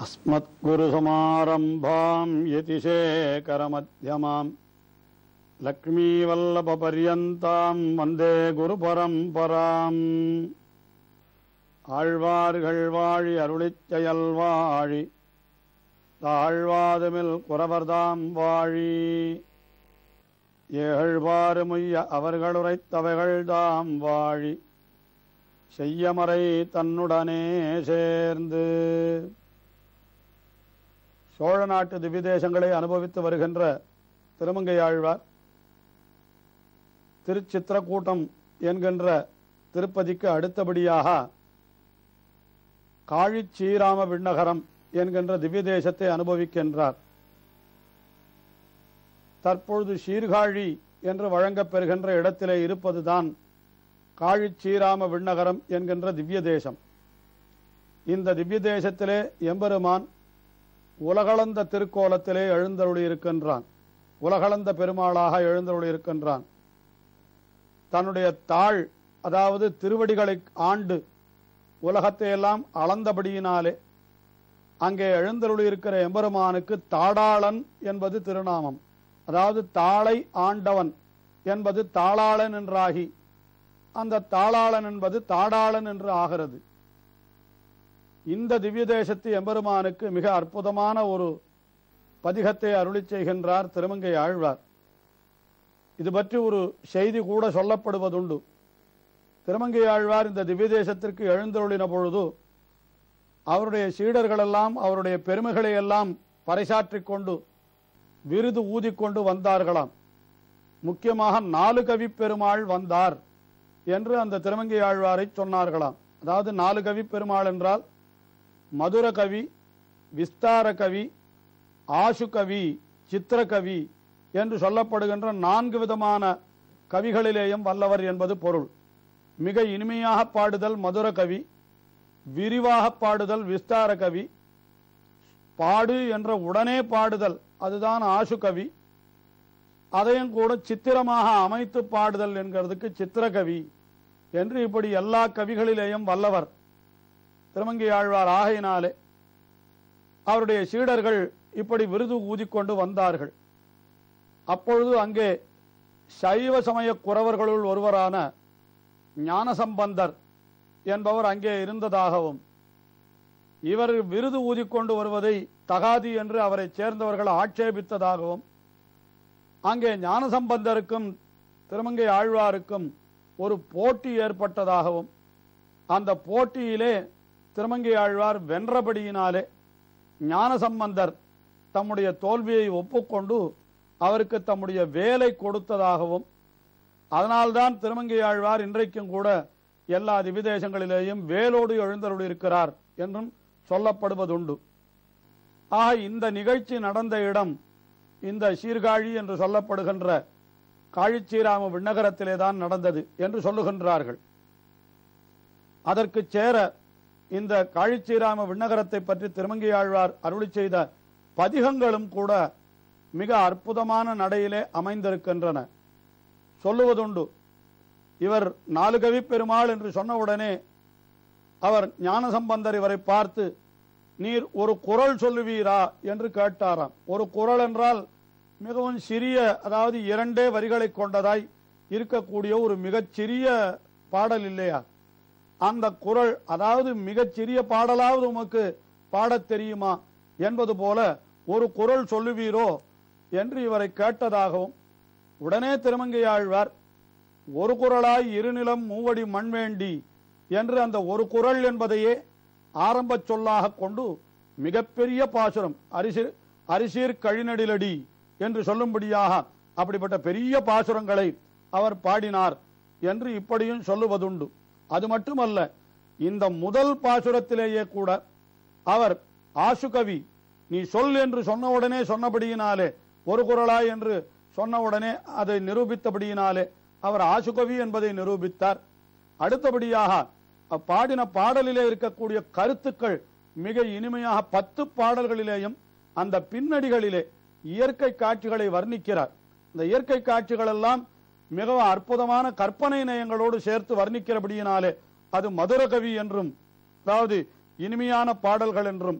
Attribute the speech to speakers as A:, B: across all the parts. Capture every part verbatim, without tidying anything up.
A: अस्मद्गुरुसमारम्भां यतिशेखरमध्यमां लक्ष्मीवल्लभपर्यन्तां वन्दे गुरुपरम्पराम् ஆழ்வார்கள் வாழி அருளிச் செயல் வாழி தாழ்வாதுமில் குறவர்தாம் வாழி ஏழ்வாறு முய்ய அவர்களுரைத்தவைகள் தாம் வாழி செய்யமறை தன்னுடனே சேர்ந்து. சோழ நாட்டு திவ்யதேசங்களை அனுபவித்து வருகின்ற திருமங்கையாழ்வார் திருச்சித்திரக்கூட்டம் என்கின்ற திருப்பதிக்கு அடுத்தபடியாக காழிச்சீராம விண்ணகரம் என்கின்ற திவ்யதேசத்தை அனுபவிக்கின்றார். தற்பொழுது சீர்காழி என்று வழங்கப்பெறுகின்ற இடத்திலே இருப்பதுதான் காழிச்சீராம விண்ணகரம் என்கின்ற திவ்யதேசம். இந்த திவ்யதேசத்திலே எம்பெருமான் உலகளந்த திருக்கோலத்திலே எழுந்தருளி இருக்கின்றான். உலகளந்த பெருமாளாக எழுந்தருளி இருக்கின்றான். தன்னுடைய தாழ் அதாவது திருவடிகளை ஆண்டு உலகத்தை எல்லாம் அளந்தபடியினாலே அங்கே எழுந்தருளி இருக்கிற எம்பெருமானுக்கு தாடாளன் என்பது திருநாமம். அதாவது தாளை ஆண்டவன் என்பது தாளாளன் என்றாகி அந்த தாளாளன் என்பது தாடாளன் என்று ஆகிறது. இந்த திவ்ய தேசத்து எம்பெருமானுக்கு மிக அற்புதமான ஒரு பதிகத்தை அருளி செய்கின்றார் திருமங்கை ஆழ்வார். இது பற்றி ஒரு செய்தி கூட சொல்லப்படுவதுண்டு. திருமங்கை ஆழ்வார் இந்த திவ்ய தேசத்திற்கு எழுந்தருளின பொழுது அவருடைய சீடர்களெல்லாம் அவருடைய பெருமைகளை எல்லாம் பறைசாற்றிக் கொண்டு விருது ஊதிக்கொண்டு வந்தார்களாம். முக்கியமாக நாலு கவி பெருமாள் வந்தார் என்று அந்த திருமங்கை ஆழ்வாரை சொன்னார்களாம். அதாவது நாலு கவி பெருமாள் என்றால் மதுர கவி, விஸ்தார கவி, ஆசு கவி, சித்திரகவி என்று சொல்லப்படுகின்ற நான்கு விதமான கவிகளிலேயும் வல்லவர் என்பது பொருள். மிக இனிமையாக பாடுதல் மதுர கவி, விரிவாக பாடுதல் விஸ்தார கவி, பாடு என்ற உடனே பாடுதல் அதுதான் ஆசு கவி, அதையும் கூட சித்திரமாக அமைத்து பாடுதல் என்கிறதுக்கு சித்திரகவி என்று இப்படி எல்லா கவிகளிலேயும் வல்லவர் திருமங்கை ஆழ்வார். ஆகையினாலே அவருடைய சீடர்கள் இப்படி விருது ஊதிக்கொண்டு வந்தார்கள். அப்பொழுது அங்கே சைவ சமய குறவர்களுள் ஒருவரான ஞானசம்பந்தர் என்பவர் அங்கே இருந்ததாகவும் இவர் விருது ஊதிக்கொண்டு வருவதை தகாது என்று அவரை சேர்ந்தவர்கள் ஆட்சேபித்ததாகவும் அங்கே ஞானசம்பந்தருக்கும் திருமங்கை ஆழ்வாருக்கும் ஒரு போட்டி ஏற்பட்டதாகவும் அந்த போட்டியிலே திருமங்கை ஆழ்வார் வென்றபடியினாலே ஞானசம்பந்தர் தம்முடைய தோல்வியை ஒப்புக்கொண்டு அவருக்கு தம்முடைய வேலை கொடுத்ததாகவும் அதனால்தான் திருமங்கை ஆழ்வார் இன்றைக்கும் கூட எல்லா திவ்யதேசங்களிலேயும் வேலோடு எழுந்தருளி இருக்கிறார் என்றும் சொல்லப்படுவதுண்டு. ஆக இந்த நிகழ்ச்சி நடந்த இடம் இந்த சீர்காழி என்று சொல்லப்படுகின்ற காழிச்சீராம விண்ணகரத்திலே தான் நடந்தது என்று சொல்லுகின்றார்கள். அதற்கு சேர இந்த காழிச்சீராம விண்ணகரத்தை பற்றி திருமங்கை ஆழ்வார் அருளி செய்த பதிகங்களும் கூட மிக அற்புதமான நடையிலே அமைந்திருக்கின்றன. சொல்லுவதுண்டு. இவர் நாலு கவி பெருமாள் என்று சொன்னவுடனே அவர் ஞானசம்பந்தர் இவரை பார்த்து நீர் ஒரு குறள் சொல்லுவீரா என்று கேட்டாராம். ஒரு குறள் என்றால் மிகவும் சிறிய அதாவது இரண்டே வரிகளை கொண்டதாய் இருக்கக்கூடிய ஒரு மிகச்சிறிய பாடல் இல்லையா? அந்த குறள் அதாவது மிகச்சிறிய பாடலாவது உமக்கு பாடத் தெரியுமா என்பது போல ஒரு குறள் சொல்லுவீரோ என்று இவரை கேட்டதாகவும் உடனே திருமங்கை ஆழ்வார் ஒரு குறளாய் இருநிலம் மூவடி மண் வேண்டி என்று அந்த ஒரு குறள் என்பதையே ஆரம்ப சொல்லாக கொண்டு மிகப்பெரிய பாசுரம் அரிசி அரிசீர் கழிநடிலடி என்று சொல்லும்படியாக அப்படிப்பட்ட பெரிய பாசுரங்களை அவர் பாடினார் என்று இப்படியும் சொல்லுவதுண்டு. அது மட்டுமல்ல, இந்த முதல் பாசுரத்திலேயே கூட அவர் ஆசுகவி நீ சொல் என்று சொன்னவுடனே சொன்னபடியினாலே ஒரு குறளாய் என்று சொன்னவுடனே அதை நிரூபித்தபடியினாலே அவர் ஆசுகவி என்பதை நிரூபித்தார். அடுத்தபடியாக பாடின பாடலிலே இருக்கக்கூடிய கருத்துக்கள் மிக இனிமையாக பத்து பாடல்களிலேயும் அந்த பின்னடிகளிலே இயற்கை காட்சிகளை வர்ணிக்கிறார். இந்த இயற்கை காட்சிகள் எல்லாம் மிகவும் அற்புதமான கற்பனை நயங்களோடு சேர்த்து வர்ணிக்கிறபடியினாலே அது மதுர கவி என்றும் அதாவது இனிமையான பாடல்கள் என்றும்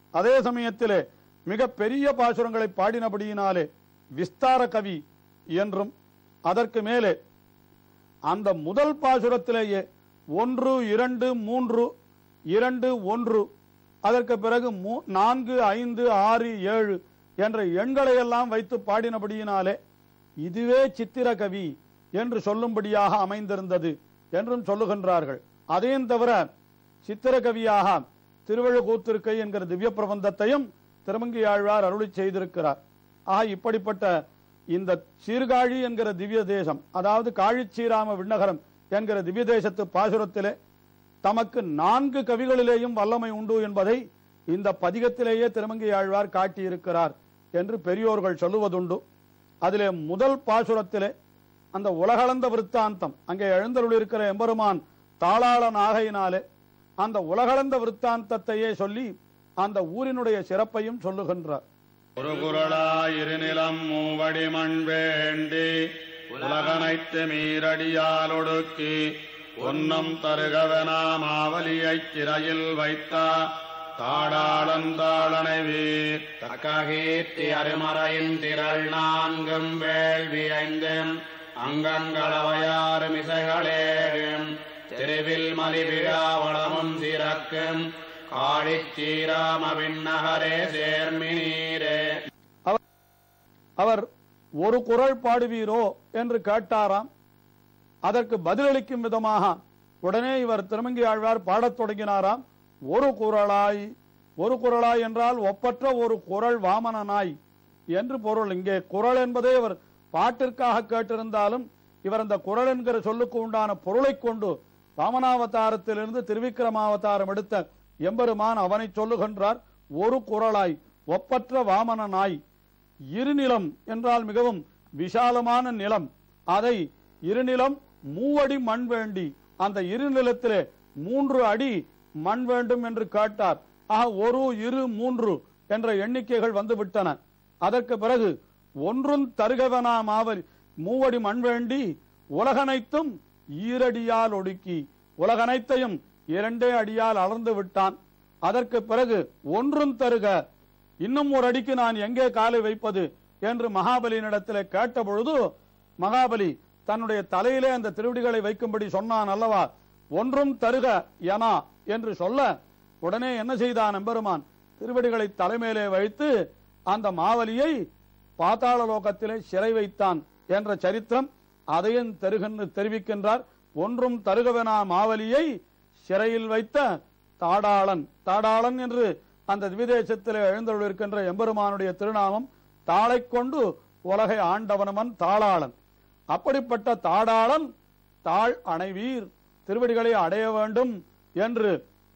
A: அதே சமயத்திலே மிக பெரிய பாசுரங்களை பாடினபடியினாலே விஸ்தார கவி என்றும், அதற்கு மேலே அந்த முதல் பாசுரத்திலேயே ஒன்று இரண்டு மூன்று இரண்டு ஒன்று, அதற்கு பிறகு நான்கு ஐந்து ஆறு ஏழு என்ற எண்களை எல்லாம் வைத்து பாடினபடியினாலே இதுவே சித்திர கவி என்று சொல்லும்படியாக அமைந்திருந்தது என்றும் சொல்லுகின்றார்கள். அதையும் தவிர சித்திர கவியாக திருவழுக்கூத்திருக்கை என்கிற திவ்ய பிரபந்தத்தையும் திருமங்கையாழ்வார் அருளி செய்திருக்கிறார். ஆக இப்படிப்பட்ட இந்த சீர்காழி என்கிற திவ்ய தேசம், அதாவது காழிச்சீராம விண்ணகரம் என்கிற திவ்ய தேசத்து பாசுரத்திலே தமக்கு நான்கு கவிகளிலேயும் வல்லமை உண்டு என்பதை இந்த பதிகத்திலேயே திருமங்கையாழ்வார் காட்டியிருக்கிறார் என்று பெரியோர்கள் சொல்லுவதுண்டு. அதிலே முதல் பாசுரத்திலே அந்த உலகளந்த விருத்தாந்தம், அங்கே எழுந்தருளிருக்கிற எம்பெருமான் தாளாளன் ஆகையினாலே அந்த உலகளந்த விருத்தாந்தத்தையே சொல்லி அந்த ஊரினுடைய சிறப்பையும் சொல்லுகின்றார்.
B: ஒரு குரலாயிருநிலம் மூவடி மண் வேண்டி உலகனைத்து மீறடியால் ஒடுக்கி ஒன்னும் தருகவனா மாவலியைச் சிறையில் வைத்தா தாடாளந்தாளனை வீர் தக்ககீர்த்தி அருமறையின் திரள் நான்கும் வேள்வி ஐந்தும் அங்கங்களவையாறும் இசைகளேழும் திருவில் மலிவிழாவளமும் சிறக்கும் காழிச்சீராம விண்ணகரே சேர்மினீரே.
A: அவர் ஒரு குரல் பாடுவீரோ என்று கேட்டாராம். அதற்கு பதிலளிக்கும் விதமாக உடனே இவர் திருமங்கையாழ்வார் பாடத் தொடங்கினாராம். ஒரு குரலாய், ஒரு குரலாய் என்றால் ஒப்பற்ற ஒரு குரல் வாமனனாய் என்று பொருள். இங்கே குரல் என்பதை இவர் பாட்டிற்காக கேட்டிருந்தாலும் இவர் அந்த குரல் என்கிற சொல்லுக்கு உண்டான பொருளை கொண்டு வாமனாவதாரத்திலிருந்து திருவிக்கிரமாவதாரம் எடுத்த எம்பெருமான் அவனை சொல்லுகின்றார். ஒரு குரலாய், ஒப்பற்ற வாமனனாய். இருநிலம் என்றால் மிகவும் விசாலமான நிலம், அதை இருநிலம் மூவடி மண் வேண்டி, அந்த இருநிலத்திலே மூன்று அடி மண் வேண்டும் என்று கேட்டார். ஆக ஒரு இரு மூன்று என்ற எண்ணிக்கைகள் வந்துவிட்டன. அதற்கு பிறகு ஒன்றும் தருகவனா மாவலி மூவடி மண் வேண்டி உலகனைத்தும் ஈரடியால் ஒடுக்கி, உலகனைத்தையும் இரண்டே அடியால் அளந்து விட்டான். அதற்கு பிறகு ஒன்றும் தருக, இன்னும் ஒரு அடிக்கு நான் எங்கே காலை வைப்பது என்று மகாபலியினிடத்திலே கேட்ட பொழுது மகாபலி தன்னுடைய தலையிலே அந்த திருவடிகளை வைக்கும்படி சொன்னான் அல்லவா. ஒன்றும் தருக எனா என்று சொல்ல உடனே என்ன செய்தான் எம்பெருமான்? திருவடிகளை தலைமையிலே வைத்து அந்த மாவலியை பாதாள லோகத்திலே சிறை வைத்தான் என்ற சரித்திரம் அதையும் தெரிவிக்கின்றார். ஒன்றும் தருகவெனா மாவலியை சிறையில் வைத்த தாடாளன். தாடாளன் என்று அந்த திவிதேசத்திலே எழுந்தருளிருக்கின்ற எம்பெருமானுடைய திருநாமம். தாளை கொண்டு உலகை ஆண்டவனவன் தாளாளன். அப்படிப்பட்ட தாடாளன் தாள் அணைவீர், திருவடிகளை அடைய வேண்டும் என்று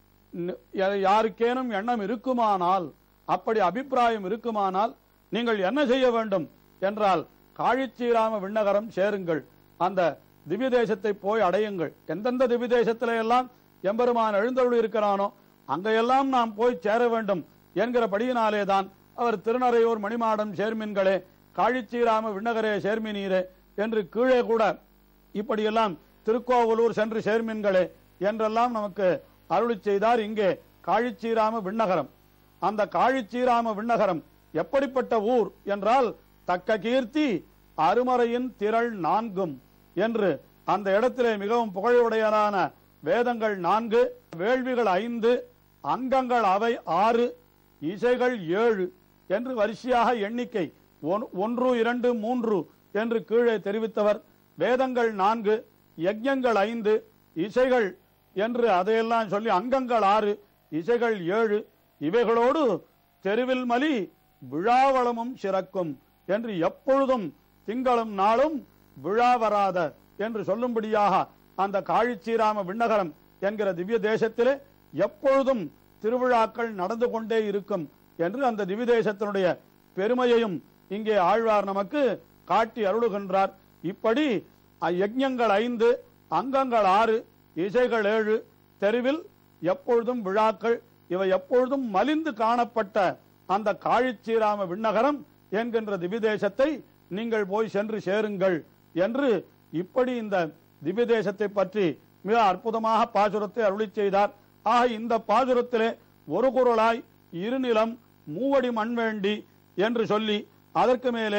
A: யாருக்கேனும் எண்ணம் இருக்குமானால், அப்படி அபிப்பிராயம் இருக்குமானால் நீங்கள் என்ன செய்ய வேண்டும் என்றால் காழிச்சீராம விண்ணகரம் சேருங்கள், அந்த திவ்ய தேசத்தை போய் அடையுங்கள். எந்தெந்த திவ்ய தேசத்திலே எல்லாம் எம்பெருமான் எழுந்தருளி இருக்கிறானோ அங்கையெல்லாம் நாம் போய் சேர வேண்டும் என்கிறபடியினாலேதான் அவர் திருநறையூர் மணிமாடம் சேர்மின்களே, காழிச்சீராம விண்ணகரே சேர்மினீரே என்று கீழே கூட இப்படியெல்லாம் திருக்கோவலூர் சென்று சேர்மின்களே என்றெல்லாம் நமக்கு அருளி செய்தார். இங்கே காழிச்சீராம விண்ணகரம், அந்த காழிச்சீராம விண்ணகரம் எப்படிப்பட்ட ஊர் என்றால் தக்க கீர்த்தி அருமறையின் திரள் நான்கும் என்று அந்த இடத்திலே மிகவும் புகழுடையதான வேதங்கள் நான்கு, வேள்விகள் ஐந்து, அங்கங்கள் அவை ஆறு, இசைகள் ஏழு என்று வரிசையாக எண்ணிக்கை ஒன்று இரண்டு மூன்று என்று கீழே தெரிவித்தவர். வேதங்கள் நான்கு, யஜ்ஞங்கள் ஐந்து, இசைகள் என்று அதையெல்லாம் சொல்லி அங்கங்கள் ஆறு, இசைகள் ஏழு, இவைகளோடு தெருவில் மலி விழாவளமும் சிறக்கும் என்று எப்பொழுதும் திங்களும் நாளும் விழா வராத என்று சொல்லும்படியாக அந்த காழிச்சீராம விண்ணகரம் என்கிற திவ்ய தேசத்திலே எப்பொழுதும் திருவிழாக்கள் நடந்து கொண்டே இருக்கும் என்று அந்த திவ்ய தேசத்தினுடைய பெருமையையும் இங்கே ஆழ்வார் நமக்கு காட்டி அருளுகின்றார். இப்படி யஜ்ஞங்கள் ஐந்து, அங்கங்கள் ஆறு, இசைகள் ஏழு, தெருவில் எப்பொழுதும் விழாக்கள், இவை எப்பொழுதும் மலிந்து காணப்பட்ட அந்த காழிச்சீராம விண்ணகரம் என்கின்ற திவ்ய தேசத்தை நீங்கள் போய் சென்று சேருங்கள் என்று இப்படி இந்த திவ்ய தேசத்தை பற்றி மிக அற்புதமாக பாசுரத்தை அருளி செய்தார். ஆக இந்த பாசுரத்திலே ஒரு குரலாய் இருநிலம் மூவடி மண் வேண்டி என்று சொல்லி அதற்கு மேலே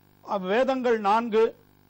A: வேதங்கள் நான்கு,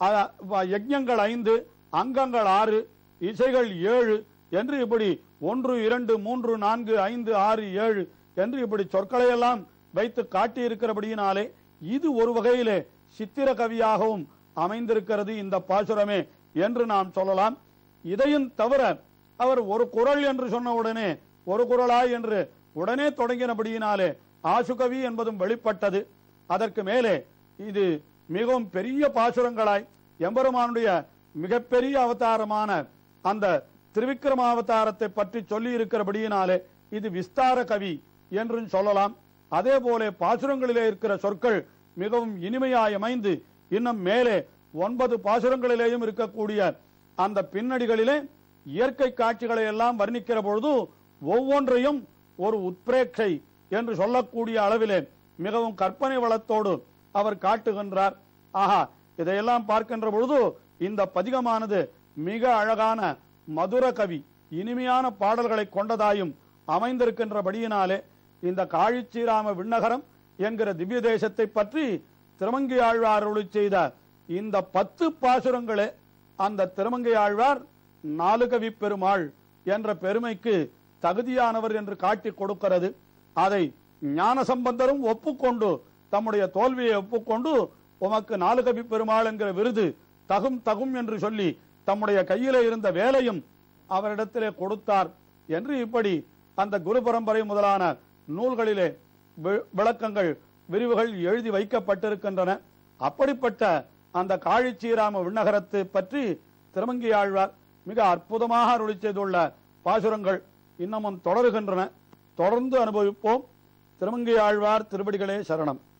A: யஜ்ஞங்கள் ஐந்து, அங்கங்கள் ஆறு, இசைகள் ஏழு என்று இப்படி ஒன்று இரண்டு மூன்று நான்கு ஐந்து ஆறு ஏழு என்று இப்படி சொற்களை எல்லாம் வைத்து காட்டியிருக்கிறபடியினாலே இது ஒரு வகையிலே சித்திர கவியாகவும் அமைந்திருக்கிறது இந்த பாசுரமே என்று நாம் சொல்லலாம். இதையும் தவிர அவர் ஒரு குறள் என்று சொன்ன உடனே ஒரு குறளாய் என்று உடனே தொடங்கினபடியினாலே ஆசுகவி என்பதும் வெளிப்பட்டது. அதற்கு மேலே இது மிகவும் பெரிய பாசுரங்களாய் எம்பெருமானுடைய மிகப்பெரிய அவதாரமான அந்த திருவிக்கிரமாவதாரத்தை பற்றி சொல்லி இருக்கிறபடியினாலே இது விஸ்தார கவி என்று சொல்லலாம். அதே போல பாசுரங்களிலே இருக்கிற சொற்கள் மிகவும் இனிமையாய் அமைந்து இன்னும் மேலே ஒன்பது பாசுரங்களிலேயும் இருக்கக்கூடிய அந்த பின்னடிகளிலே இயற்கை காட்சிகளை எல்லாம் வர்ணிக்கிற பொழுது ஒவ்வொன்றையும் ஒரு உத்பிரேட்சை என்று சொல்லக்கூடிய அளவிலே மிகவும் கற்பனை வளத்தோடு அவர் காட்டுகின்றார். ஆஹா, இதையெல்லாம் பார்க்கின்ற பொழுது இந்த பதிகமானது மிக அழகான மதுர கவி இனிமையான பாடல்களை கொண்டதாயும் அமைந்திருக்கின்றபடியினாலே இந்த காழிச்சீராம விண்ணகரம் என்கிற திவ்ய தேசத்தை பற்றி திருமங்கை ஆழ்வார் அருளி செய்த இந்த பத்து பாசுரங்களே அந்த திருமங்கை ஆழ்வார் நாலு கவி பெருமாள் என்ற பெருமைக்கு தகுதியானவர் என்று காட்டி கொடுக்கிறது. அதை ஞான சம்பந்தரும் ஒப்புக்கொண்டு தம்முடைய தோல்வியை ஒப்புக்கொண்டு உமக்கு நாலு கவி பெருமாள் என்கிற விருது தகும் தகும் என்று சொல்லி தம்முடைய கையிலே இருந்த வேலையும் அவரிடத்திலே கொடுத்தார் என்று இப்படி அந்த குரு பரம்பரை முதலான நூல்களிலே விளக்கங்கள் விரிவுகள் எழுதி வைக்கப்பட்டிருக்கின்றன. அப்படிப்பட்ட அந்த காழிச்சீராம விண்ணகரத்தை பற்றி திருமங்கை ஆழ்வார் மிக அற்புதமாக அருளி செய்துள்ள பாசுரங்கள் இன்னமும் தொடருகின்றன. தொடர்ந்து அனுபவிப்போம். திருமங்கை ஆழ்வார் திருவடிகளே சரணம்.